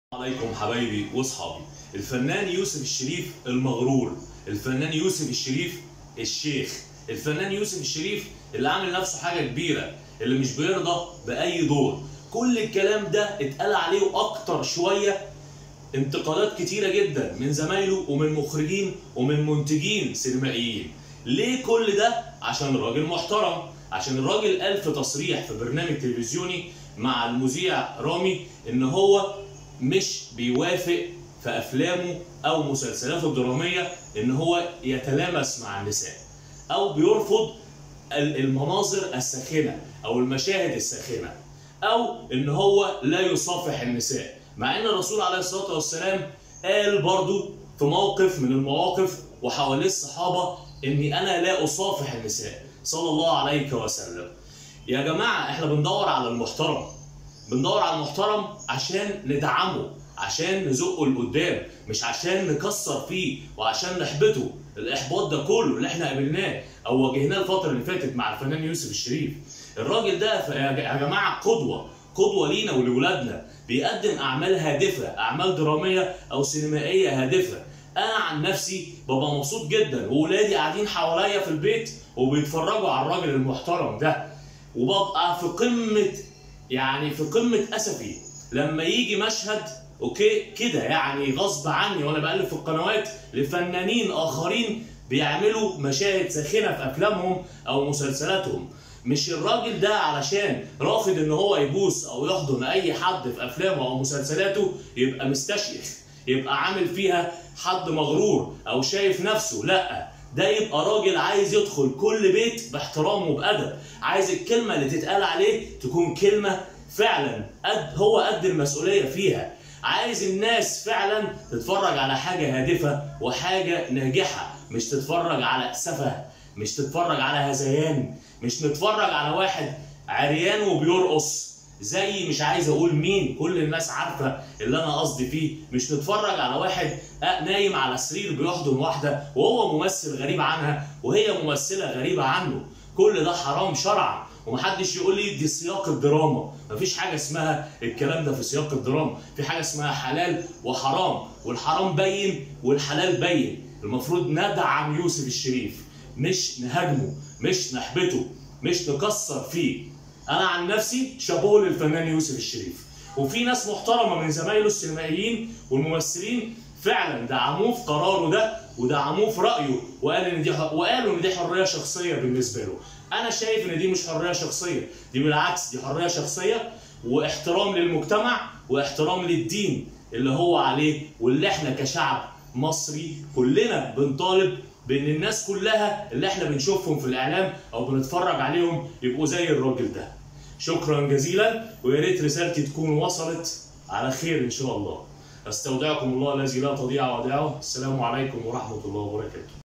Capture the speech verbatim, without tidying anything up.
عليكم حبايبي واصحابي. الفنان يوسف الشريف المغرور، الفنان يوسف الشريف الشيخ، الفنان يوسف الشريف اللي عامل نفسه حاجه كبيره، اللي مش بيرضى باي دور. كل الكلام ده اتقال عليه اكتر شويه انتقادات كتيره جدا من زمايله ومن مخرجين ومن منتجين سينمائيين. ليه كل ده؟ عشان الراجل محترم، عشان الراجل قال في تصريح في برنامج تلفزيوني مع المذيع رامي ان هو مش بيوافق في افلامه او مسلسلاته الدراميه ان هو يتلامس مع النساء، او بيرفض المناظر الساخنه او المشاهد الساخنه، او ان هو لا يصافح النساء. مع ان الرسول عليه الصلاه والسلام قال برضو في موقف من المواقف وحواليه الصحابه اني انا لا اصافح النساء صلى الله عليه وسلم. يا جماعه احنا بندور على المحترم، بندور على المحترم عشان ندعمه، عشان نزقه لقدام، مش عشان نكسر فيه وعشان نحبطه. الاحباط ده كله اللي احنا قابلناه او واجهناه الفتره اللي فاتت مع الفنان يوسف الشريف. الراجل ده يا جماعه قدوه، قدوه لينا ولولادنا، بيقدم اعمال هادفه، اعمال دراميه او سينمائيه هادفه. انا عن نفسي ببقى مبسوط جدا وولادي قاعدين حواليا في البيت وبيتفرجوا على الراجل المحترم ده، وببقى في قمه يعني في قمه اسفي لما يجي مشهد اوكي كده يعني غصب عني وانا بقلب في القنوات لفنانين اخرين بيعملوا مشاهد ساخنه في افلامهم او مسلسلاتهم. مش الراجل ده علشان رافض ان هو يبوس او يحضن اي حد في افلامه او مسلسلاته يبقى مستشيخ، يبقى عامل فيها حد مغرور او شايف نفسه. لا، ده يبقى راجل عايز يدخل كل بيت باحترام وبأدب، عايز الكلمه اللي تتقال عليه تكون كلمه فعلا قد هو قد المسؤوليه فيها، عايز الناس فعلا تتفرج على حاجه هادفه وحاجه ناجحه، مش تتفرج على سفه، مش تتفرج على هذيان، مش نتفرج على واحد عريان وبيرقص زي مش عايز اقول مين، كل الناس عارفه اللي انا قصدي فيه. مش نتفرج على واحد نايم على سرير بيحضن واحده وهو ممثل غريب عنها وهي ممثله غريبه عنه. كل ده حرام شرعا، ومحدش يقول لي دي سياق الدراما. مفيش حاجه اسمها الكلام ده في سياق الدراما، في حاجه اسمها حلال وحرام، والحرام بين والحلال بين. المفروض ندعم يوسف الشريف، مش نهاجمه، مش نحبطه، مش نكسر فيه. انا عن نفسي شابوه للفنان يوسف الشريف، وفي ناس محترمه من زمايله السينمائيين والممثلين فعلا دعموه في قراره ده ودعموه في رايه، وقال ان دي وقالوا ان دي حريه شخصيه بالنسبه له. انا شايف ان دي مش حريه شخصيه، دي بالعكس دي حريه شخصيه واحترام للمجتمع واحترام للدين اللي هو عليه، واللي احنا كشعب مصري كلنا بنطالب بان الناس كلها اللي احنا بنشوفهم في الاعلام او بنتفرج عليهم يبقوا زي الراجل ده. شكرا جزيلا، ويا ريت رسالتي تكون وصلت على خير ان شاء الله. استودعكم الله الذي لا تضيع ودائعه. السلام عليكم ورحمه الله وبركاته.